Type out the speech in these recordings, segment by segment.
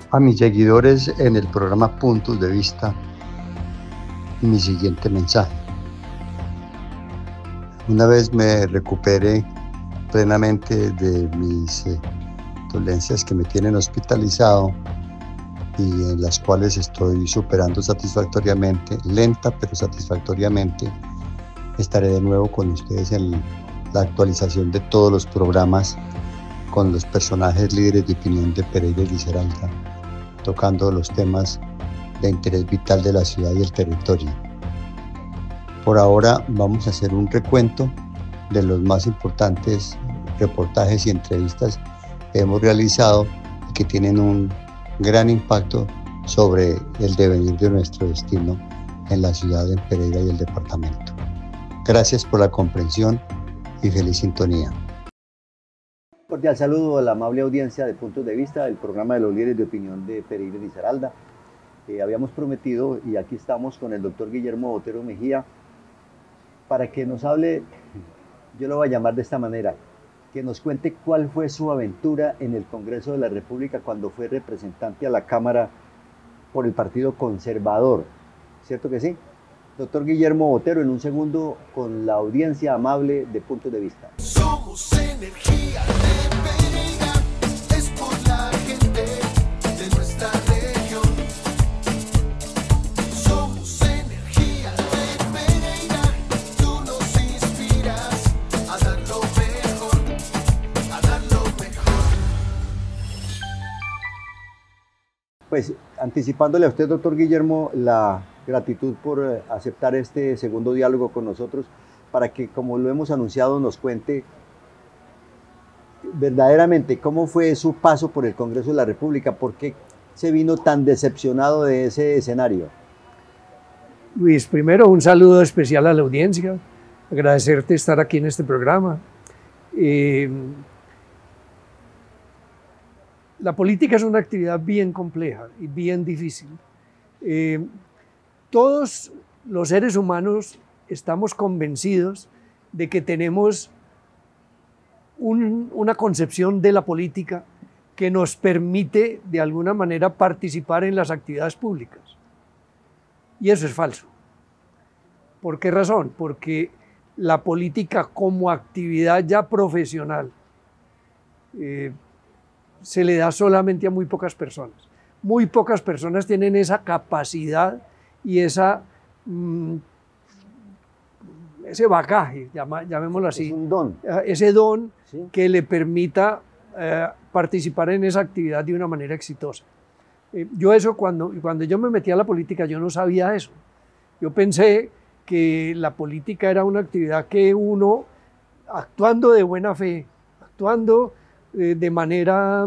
A mis seguidores en el programa Puntos de Vista, mi siguiente mensaje. Una vez me recupere plenamente de mis dolencias que me tienen hospitalizado y en las cuales estoy superando satisfactoriamente, lenta pero satisfactoriamente, estaré de nuevo con ustedes en la actualización de todos los programas con los personajes líderes de opinión de Pereira y Risaralda, tocando los temas de interés vital de la ciudad y el territorio. Por ahora vamos a hacer un recuento de los más importantes reportajes y entrevistas que hemos realizado y que tienen un gran impacto sobre el devenir de nuestro destino en la ciudad de Pereira y el departamento. Gracias por la comprensión y feliz sintonía. Cordial saludo a la amable audiencia de Puntos de Vista del programa de los líderes de opinión de Pereira y Risaralda. Habíamos prometido, y aquí estamos con el doctor Guillermo Botero Mejía, para que nos hable, yo lo voy a llamar de esta manera, que nos cuente cuál fue su aventura en el Congreso de la República cuando fue representante a la Cámara por el Partido Conservador. ¿Cierto que sí? Doctor Guillermo Botero, en un segundo, con la audiencia amable de Puntos de Vista. Somos energía de Pereira, es por la gente de nuestra región. Somos energía de Pereira, tú nos inspiras a dar lo mejor, a dar lo mejor. Pues anticipándole a usted, doctor Guillermo, la gratitud por aceptar este segundo diálogo con nosotros, para que, como lo hemos anunciado, nos cuente verdaderamente cómo fue su paso por el Congreso de la República, por qué se vino tan decepcionado de ese escenario. Luis, primero un saludo especial a la audiencia, agradecerte estar aquí en este programa. La política es una actividad bien compleja y bien difícil. Todos los seres humanos estamos convencidos de que tenemos una concepción de la política que nos permite de alguna manera participar en las actividades públicas. Y eso es falso. ¿Por qué razón? Porque la política como actividad ya profesional se le da solamente a muy pocas personas. Muy pocas personas tienen esa capacidad y ese bagaje, llamémoslo así, Es un don. Ese don, ¿Sí? Que le permita participar en esa actividad de una manera exitosa. Yo eso, cuando yo me metí a la política, yo no sabía eso. Yo pensé que la política era una actividad que uno, actuando de buena fe, actuando de manera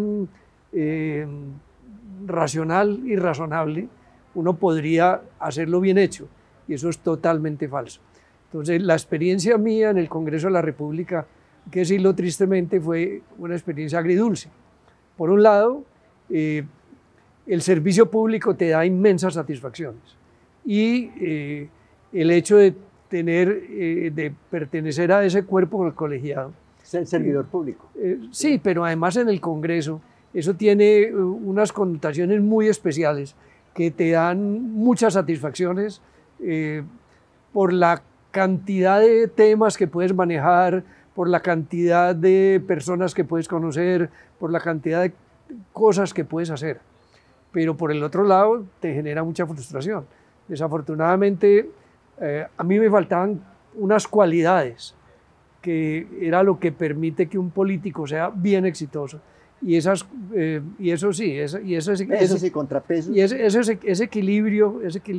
racional y razonable, uno podría hacerlo bien hecho, y eso es totalmente falso. Entonces, la experiencia mía en el Congreso de la República, que decirlo tristemente, fue una experiencia agridulce. Por un lado, el servicio público te da inmensas satisfacciones, y el hecho de de pertenecer a ese cuerpo colegiado. Ser servidor público. Sí, pero además en el Congreso, eso tiene unas connotaciones muy especiales que te dan muchas satisfacciones por la cantidad de temas que puedes manejar, por la cantidad de personas que puedes conocer, por la cantidad de cosas que puedes hacer. Pero por el otro lado te genera mucha frustración. Desafortunadamente, a mí me faltaban unas cualidades que era lo que permite que un político sea bien exitoso. Y eso sí, contrapesos. Y ese equilibrio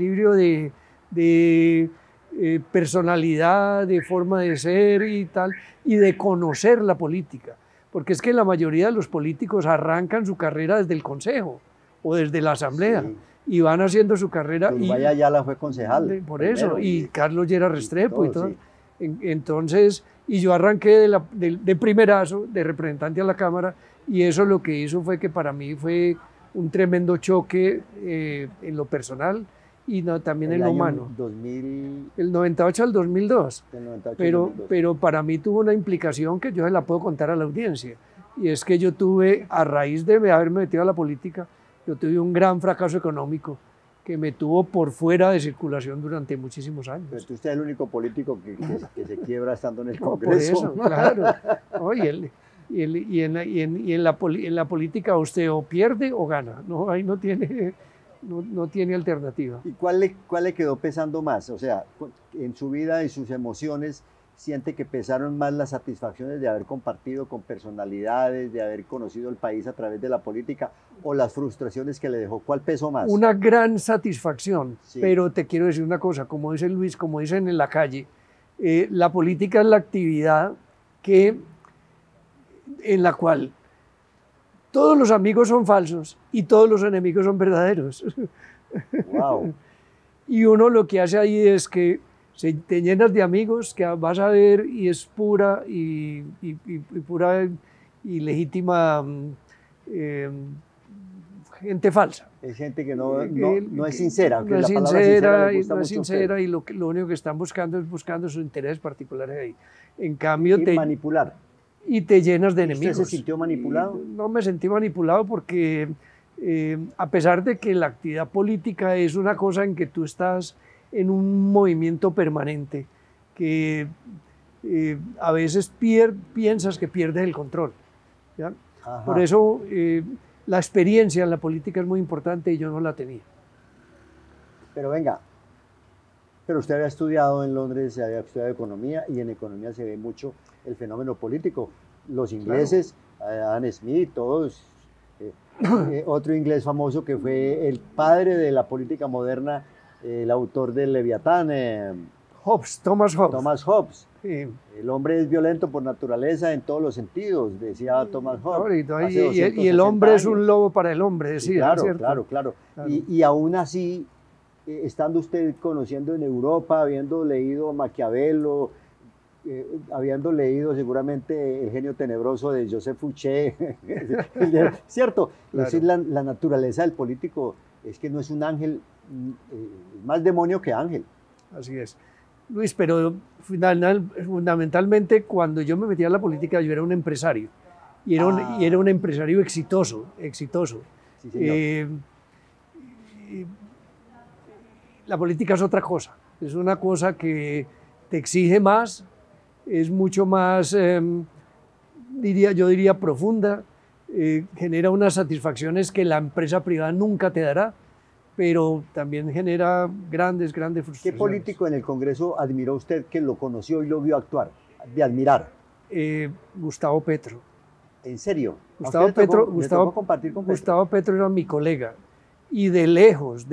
de personalidad, de forma de ser y tal, y de conocer la política. Porque es que la mayoría de los políticos arrancan su carrera desde el Consejo o desde la Asamblea, sí, y van haciendo su carrera. Vaya Ayala fue concejal. Por eso, y Carlos Llera Restrepo y todo. Sí. Entonces, y yo arranqué de primerazo, de representante a la Cámara, y eso lo que hizo fue que para mí fue un tremendo choque en lo personal y también en lo humano. 2000... El 98 al 2002. El 98 pero para mí tuvo una implicación que yo se la puedo contar a la audiencia, y es que yo tuve, a raíz de haberme metido a la política, Yo tuve un gran fracaso económico que me tuvo por fuera de circulación durante muchísimos años. Pero usted es el único político que se quiebra estando en el No, Congreso. por eso, claro. No, y en la política usted o pierde o gana, ¿no? Ahí no tiene alternativa. ¿Y cuál le quedó pesando más? O sea, en su vida y sus emociones, ¿siente que pesaron más las satisfacciones de haber compartido con personalidades, de haber conocido el país a través de la política, o las frustraciones que le dejó? ¿Cuál pesó más? Una gran satisfacción, Sí. pero te quiero decir una cosa, como dice Luis, como dicen en la calle, la política es la actividad en la cual todos los amigos son falsos y todos los enemigos son verdaderos. Wow. Y uno lo que hace ahí es que te llenas de amigos que vas a ver y es pura y pura y legítima gente falsa. Es gente que no es sincera, aunque No es la palabra sincera le gusta no es mucho a usted. sincera y lo único que están buscando es buscando sus intereses particulares ahí. En cambio, Y manipular. te llenas de ¿Usted enemigos. se sintió manipulado? No me sentí manipulado porque a pesar de que la actividad política es una cosa en que tú estás en un movimiento permanente, que a veces piensas que pierdes el control, ¿ya? Ajá. Por eso la experiencia en la política es muy importante y yo no la tenía. Pero venga, pero usted había estudiado en Londres, había estudiado economía, y en economía se ve mucho el fenómeno político. Los ingleses, Adam Smith, todos, otro inglés famoso que fue el padre de la política moderna, el autor del Leviatán, Thomas Hobbes. Thomas Hobbes. Sí. El hombre es violento por naturaleza en todos los sentidos, decía Thomas Hobbes. Ahorita, hace y el hombre 260 es un años. lobo para el hombre, Sí, decía, claro, ¿cierto? claro. Claro. Y aún así, estando usted conociendo en Europa, habiendo leído a Maquiavelo, habiendo leído seguramente El genio tenebroso de Joseph Fouché, ¿cierto? Claro. Es decir, la naturaleza del político es que no es un ángel, más demonio que ángel. Así es. Luis, pero fundamentalmente cuando yo me metí a la política yo era un empresario y era un empresario exitoso. Sí, señor. La política es otra cosa, es una cosa que te exige más, es mucho más, yo diría profunda, genera unas satisfacciones que la empresa privada nunca te dará, pero también genera grandes frustraciones. ¿Qué político en el Congreso admiró usted que lo conoció y lo vio actuar? De admirar. Gustavo Petro. ¿En serio? Gustavo ¿A usted le tocó- Petro, le tocó compartir con Petro? Gustavo Petro era mi colega y de lejos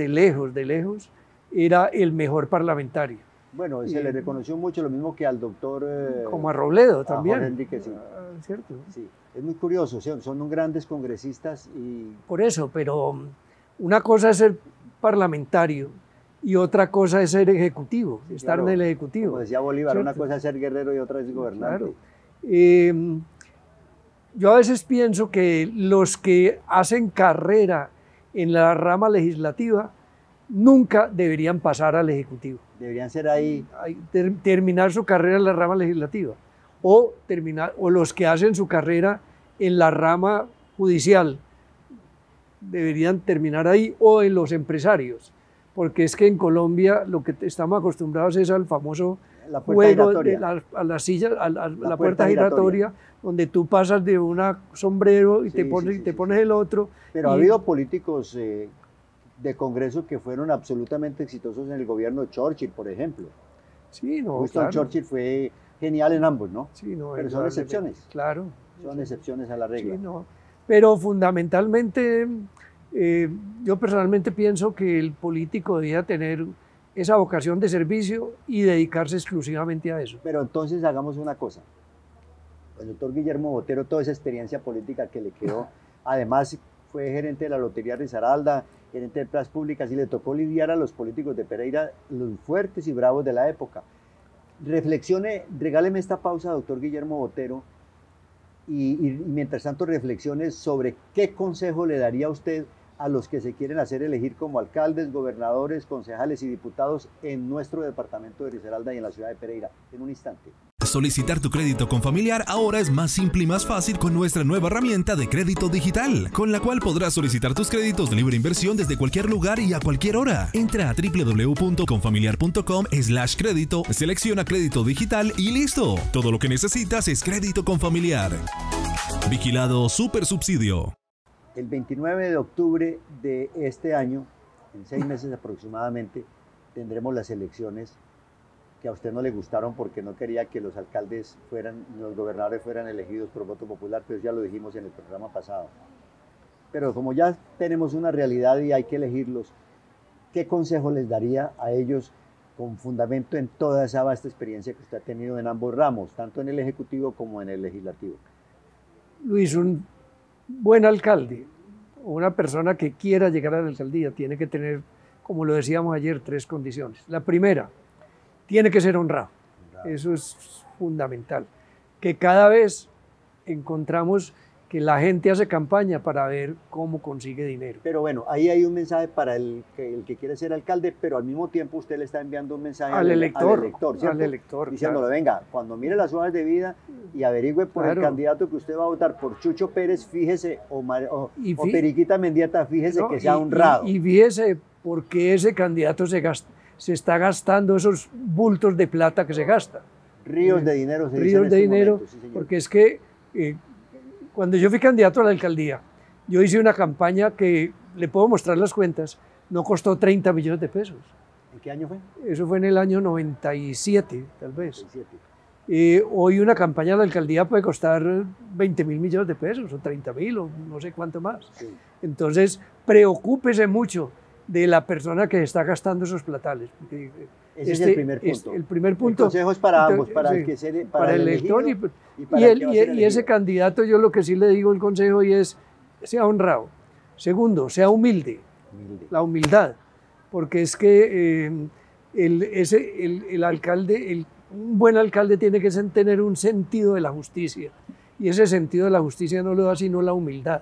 era el mejor parlamentario. Bueno, se le reconoció mucho, lo mismo que al doctor... Como a Robledo a también. Jorge Enrique, sí. ¿Cierto? Sí, es muy curioso, son grandes congresistas y... Por eso, pero una cosa es ser parlamentario y otra cosa es ser ejecutivo, estar claro, en el ejecutivo. Como decía Bolívar, una ¿cierto? cosa es ser guerrero y otra es gobernante. Claro. Yo a veces pienso que los que hacen carrera en la rama legislativa nunca deberían pasar al ejecutivo. Deberían ser ahí... Terminar su carrera en la rama legislativa o los que hacen su carrera en la rama judicial deberían terminar ahí, o en los empresarios, porque es que en Colombia lo que estamos acostumbrados es al famoso La puerta juego giratoria. a la silla, la puerta puerta giratoria, donde tú pasas de un sombrero y Sí, te pones, sí, y te sí, pones sí. el otro. Pero ha y- habido políticos de Congreso que fueron absolutamente exitosos en el gobierno. Churchill, por ejemplo. Sí, no, Winston claro. Churchill fue genial en ambos, ¿no? Sí, no, Pero son indudablemente. excepciones. Claro. Son excepciones a la regla. Sí, no. Pero fundamentalmente, yo personalmente pienso que el político debía tener esa vocación de servicio y dedicarse exclusivamente a eso. Pero entonces hagamos una cosa. El doctor Guillermo Botero, toda esa experiencia política que le quedó, además fue gerente de la Lotería Risaralda, gerente de Plazas Públicas, y le tocó lidiar a los políticos de Pereira, los fuertes y bravos de la época. Reflexione, regáleme esta pausa, doctor Guillermo Botero, y mientras tanto reflexiones sobre qué consejo le daría a usted a los que se quieren hacer elegir como alcaldes, gobernadores, concejales y diputados en nuestro departamento de Risaralda y en la ciudad de Pereira. En un instante. Solicitar tu crédito Confamiliar ahora es más simple y más fácil con nuestra nueva herramienta de crédito digital, con la cual podrás solicitar tus créditos de libre inversión desde cualquier lugar y a cualquier hora. Entra a www.confamiliar.com/crédito, selecciona crédito digital y listo. Todo lo que necesitas es crédito Confamiliar. Vigilado Supersubsidio. El 29 de octubre de este año, en 6 meses aproximadamente, tendremos las elecciones que a usted no le gustaron porque no quería que los alcaldes los gobernadores fueran elegidos por voto popular, pero ya lo dijimos en el programa pasado. Pero como ya tenemos una realidad y hay que elegirlos, ¿qué consejo les daría a ellos con fundamento en toda esa vasta experiencia que usted ha tenido en ambos ramos, tanto en el Ejecutivo como en el Legislativo? Luis, un buen alcalde o una persona que quiera llegar a la alcaldía tiene que tener, como lo decíamos ayer, 3 condiciones. La primera, tiene que ser honrado. Eso es fundamental. Que cada vez encontramos que la gente hace campaña para ver cómo consigue dinero. Pero bueno, ahí hay un mensaje para el que quiere ser alcalde, pero al mismo tiempo usted le está enviando un mensaje al elector, ¿cierto? Diciéndole, claro. Venga, cuando mire las hojas de vida y averigüe por el candidato que usted va a votar, por Chucho Pérez, fíjese, o Periquita Mendieta, fíjese que sea honrado. Y fíjese por qué ese candidato se está gastando esos bultos de plata que se gasta. Ríos de dinero. Ríos de dinero, sí, porque es que cuando yo fui candidato a la alcaldía, yo hice una campaña que, le puedo mostrar las cuentas, no costó 30 millones de pesos. ¿En qué año fue? Eso fue en el año 97, tal vez. 97. Hoy una campaña de la alcaldía puede costar 20.000 millones de pesos, o 30.000, o no sé cuánto más. Sí. Entonces, preocúpese mucho de la persona que está gastando esos platales. Ese es el primer punto. El primer punto. El consejo es para ambos, para sí, el que se, para el elector y ese candidato, yo lo que sí le digo el consejo y es, sea honrado. Segundo, sea humilde. La humildad, porque es que el alcalde, un buen alcalde tiene que tener un sentido de la justicia, y ese sentido de la justicia no lo da sino la humildad.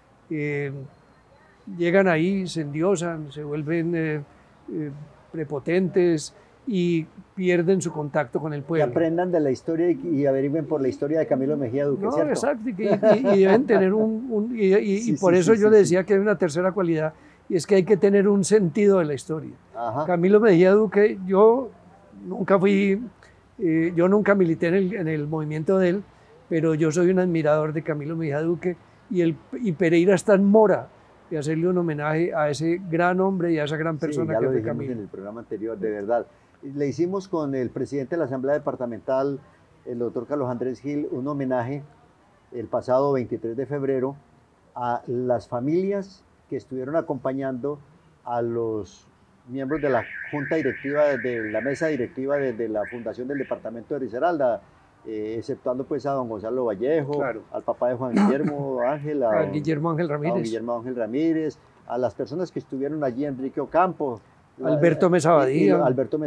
Llegan ahí, se endiosan, se vuelven prepotentes y pierden su contacto con el pueblo. Que aprendan de la historia y averigüen por la historia de Camilo Mejía Duque, no, ¿cierto? Exacto, y deben tener por eso yo le decía que hay una tercera cualidad, y es que hay que tener un sentido de la historia. Ajá. Camilo Mejía Duque, yo nunca milité en el movimiento de él, pero yo soy un admirador de Camilo Mejía Duque, y Pereira está en mora de hacerle un homenaje a ese gran hombre y a esa gran persona que fue Camilo. En el programa anterior, de verdad. Le hicimos con el presidente de la Asamblea Departamental, el doctor Carlos Andrés Gil, un homenaje el pasado 23 de febrero a las familias que estuvieron acompañando a los miembros de la junta directiva, de la mesa directiva de la fundación del departamento de Risaralda, exceptuando pues a don Gonzalo Vallejo, claro, al papá de Juan Guillermo Ángel, a Guillermo Ángel Ramírez, a Guillermo Ángel Ramírez, a las personas que estuvieron allí, Enrique Ocampo, Alberto Mesa Badía,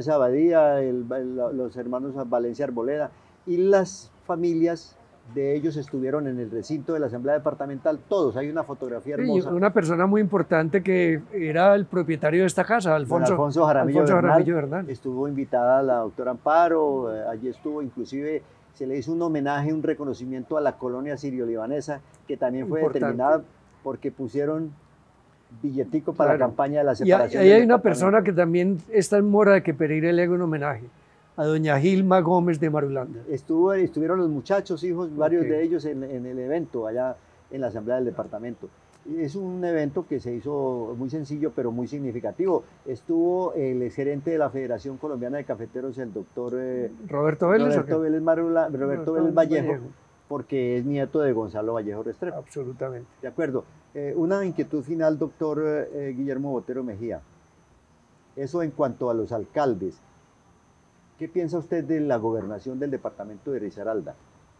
los hermanos Valencia Arboleda, y las familias de ellos estuvieron en el recinto de la Asamblea Departamental, todos. Hay una fotografía hermosa. Una persona muy importante que era el propietario de esta casa, Alfonso Jaramillo Bernal. Estuvo invitada la doctora Amparo, allí estuvo, inclusive se le hizo un homenaje, un reconocimiento a la colonia sirio-libanesa, que también fue determinada porque pusieron billetico para la campaña de la separación. Y ahí hay una persona que también está en mora de que Pereira le haga un homenaje, a doña Gilma Gómez de Marulanda. Estuvieron los muchachos, hijos, varios de ellos en el evento allá en la Asamblea del Departamento. Es un evento que se hizo muy sencillo, pero muy significativo. Estuvo el gerente de la Federación Colombiana de Cafeteros, el doctor Roberto Vélez Vallejo, porque es nieto de Gonzalo Vallejo Restrepo. Absolutamente. De acuerdo. Una inquietud final, doctor Guillermo Botero Mejía. Eso en cuanto a los alcaldes. ¿Qué piensa usted de la gobernación del departamento de Risaralda?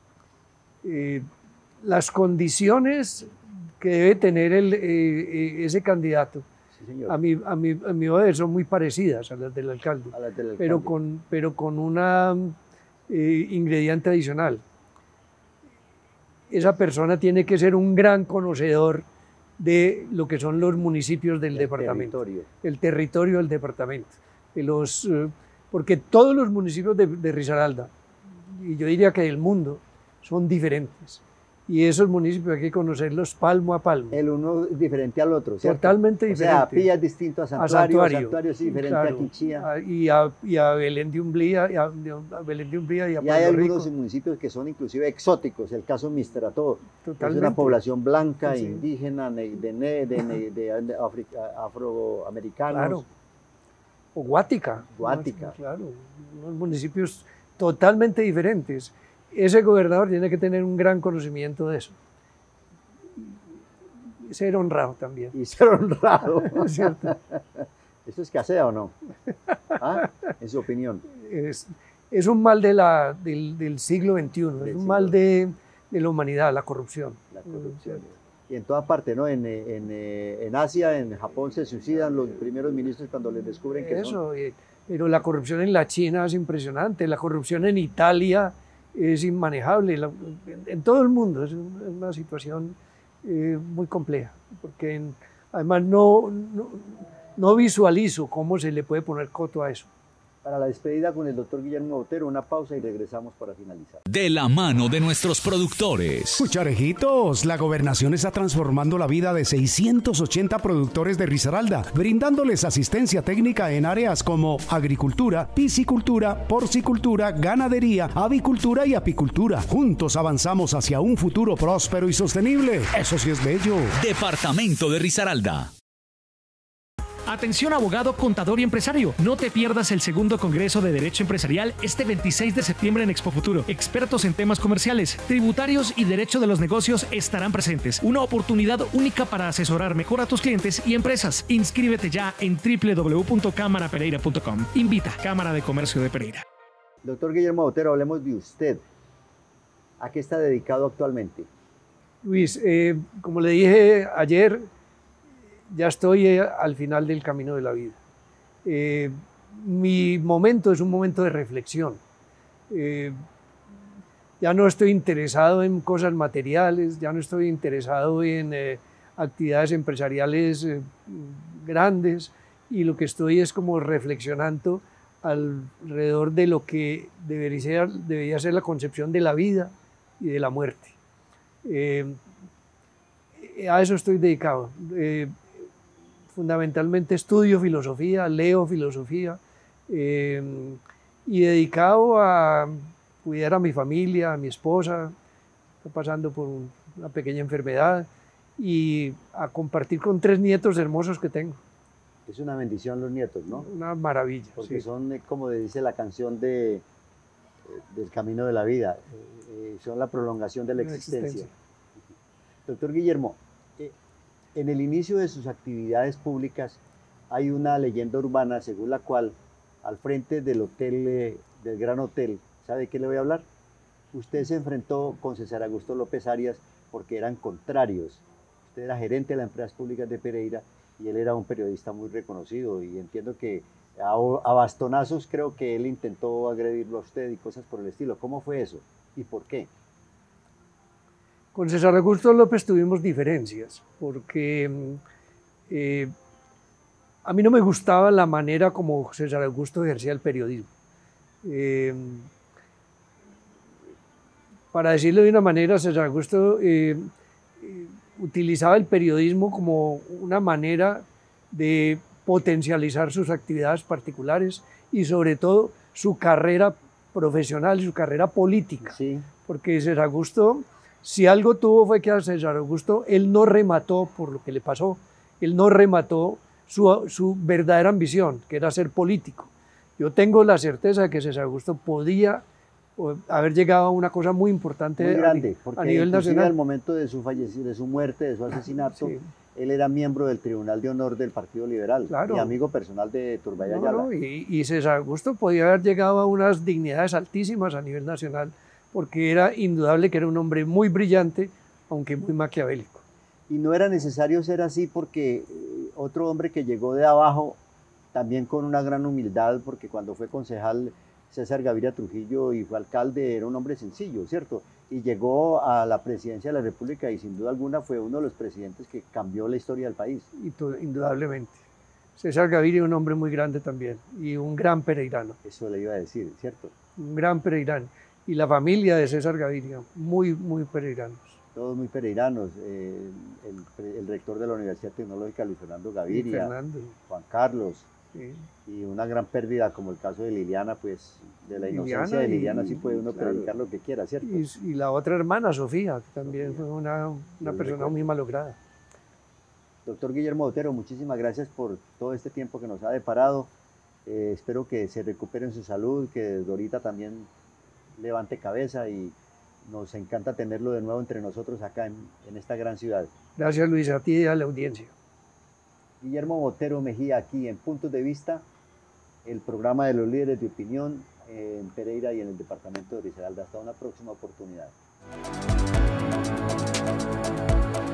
Las condiciones que debe tener ese candidato, Sí, señor. a mi ver, son muy parecidas a las del alcalde, pero con una ingrediente adicional. Esa persona tiene que ser un gran conocedor de lo que son los municipios del departamento, el territorio del departamento, porque todos los municipios de Risaralda, y yo diría que del mundo, son diferentes. Y esos municipios hay que conocerlos palmo a palmo. El uno es diferente al otro, ¿cierto? Totalmente O sea, diferente. Pilla es distinto a Santuario, Santuario es diferente claro, a Quinchía. Y a Belén de Umbría, y a Belén de Umbría y a Y hay Puerto algunos Rico. municipios que son inclusive exóticos, el caso Mistrato, es Totalmente. una población blanca, Sí. indígena, de afroamericanos. Claro. O Guática. Guática. Claro, unos municipios totalmente diferentes. Ese gobernador tiene que tener un gran conocimiento de eso. Ser honrado también. Y ser honrado. ¿Es cierto? ¿Esto escasea o no? ¿Ah? En su opinión. Es un mal del siglo XXI, es un mal de la humanidad, la corrupción. La corrupción. Y en toda parte, ¿no? En Asia, en Japón se suicidan los primeros ministros cuando les descubren que son. Pero la corrupción en la China es impresionante, la corrupción en Italia es inmanejable, en todo el mundo es una situación muy compleja, porque además no visualizo cómo se le puede poner coto a eso. Para la despedida con el doctor Guillermo Botero, una pausa y regresamos para finalizar. De la mano de nuestros productores. Cucharejitos, la gobernación está transformando la vida de 680 productores de Risaralda, brindándoles asistencia técnica en áreas como agricultura, piscicultura, porcicultura, ganadería, avicultura y apicultura. Juntos avanzamos hacia un futuro próspero y sostenible. Eso sí es bello. Departamento de Risaralda. Atención abogado, contador y empresario. No te pierdas el segundo Congreso de Derecho Empresarial este 26 de septiembre en Expo Futuro. Expertos en temas comerciales, tributarios y derecho de los negocios estarán presentes. Una oportunidad única para asesorar mejor a tus clientes y empresas. Inscríbete ya en www.cámarapereira.com. Invita Cámara de Comercio de Pereira. Doctor Guillermo Botero, hablemos de usted. ¿A qué está dedicado actualmente? Luis, como le dije ayer, ya estoy al final del camino de la vida. Mi momento es un momento de reflexión. Ya no estoy interesado en cosas materiales, ya no estoy interesado en actividades empresariales grandes, y lo que estoy es como reflexionando alrededor de lo que debería ser la concepción de la vida y de la muerte. A eso estoy dedicado. Fundamentalmente estudio filosofía, leo filosofía, y dedicado a cuidar a mi familia, a mi esposa, está pasando por una pequeña enfermedad, y a compartir con 3 nietos hermosos que tengo. Es una bendición los nietos, ¿no? Una maravilla. Porque sí. son, como dice la canción del camino de la vida, son la prolongación de la existencia. Doctor Guillermo, en el inicio de sus actividades públicas hay una leyenda urbana según la cual al frente del hotel, del Gran Hotel, ¿sabe de qué le voy a hablar? Usted se enfrentó con César Augusto López Arias porque eran contrarios. Usted era gerente de las empresas públicas de Pereira y él era un periodista muy reconocido, y entiendo que a bastonazos creo que él intentó agredirlo a usted y cosas por el estilo. ¿Cómo fue eso y por qué? Con César Augusto López tuvimos diferencias, porque a mí no me gustaba la manera como César Augusto ejercía el periodismo. Para decirlo de una manera, César Augusto utilizaba el periodismo como una manera de potencializar sus actividades particulares y sobre todo su carrera profesional y su carrera política. Sí. Porque César Augusto, si algo tuvo, fue que a César Augusto él no remató por lo que le pasó, él no remató su verdadera ambición, que era ser político. Yo tengo la certeza de que César Augusto podía haber llegado a una cosa muy importante Muy grande, porque a nivel nacional. al momento de su fallecimiento, de su muerte, de su asesinato, Sí. él era miembro del Tribunal de Honor del Partido Liberal, Claro. y amigo personal de Turbay Ayala. Y César Augusto podía haber llegado a unas dignidades altísimas a nivel nacional, porque era indudable que era un hombre muy brillante, aunque muy maquiavélico. Y no era necesario ser así, porque otro hombre que llegó de abajo, también con una gran humildad, porque cuando fue concejal César Gaviria Trujillo y fue alcalde, era un hombre sencillo, ¿cierto? Y llegó a la presidencia de la República y sin duda alguna fue uno de los presidentes que cambió la historia del país. Indudablemente. César Gaviria es un hombre muy grande también, y un gran pereirano. Eso le iba a decir, ¿cierto? Un gran pereirano. y la familia de César Gaviria, muy pereiranos. Todos muy pereiranos, el rector de la Universidad Tecnológica, Luis Fernando Gaviria, Juan Carlos, sí. Y una gran pérdida como el caso de Liliana, pues de la inocencia de Liliana sí puede uno predicar lo que quiera, ¿cierto? Y la otra hermana, Sofía, que también fue una persona muy malograda. Doctor Guillermo Botero, muchísimas gracias por todo este tiempo que nos ha deparado. Espero que se recupere en su salud, que desde ahorita también levante cabeza y nos encanta tenerlo de nuevo entre nosotros acá en esta gran ciudad. Gracias, Luis, a ti y a la audiencia. Guillermo Botero Mejía, aquí en Puntos de Vista, el programa de los líderes de opinión en Pereira y en el departamento de Risaralda. Hasta una próxima oportunidad.